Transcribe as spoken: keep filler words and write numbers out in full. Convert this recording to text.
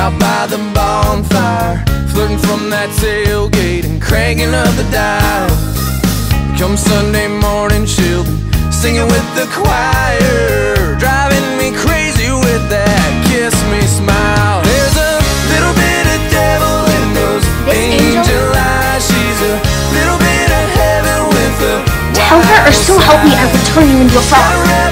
out by the bonfire, flirting from that tailgate and cranking up the dial. Come Sunday morning, she'll be singing with the choir, driving me crazy with that kiss me smile. There's a little bit of devil in those angel eyes. She's a little bit of heaven with a tell her, or so help me, I will turn you into a frog.